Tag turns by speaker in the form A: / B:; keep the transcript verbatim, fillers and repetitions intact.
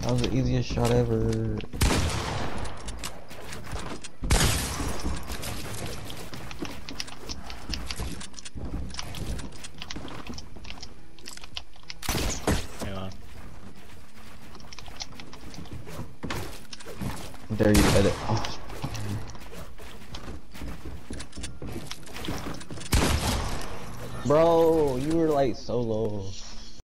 A: That was the easiest shot ever.
B: Yeah.
A: There you edit. Oh. Bro, you were like so low.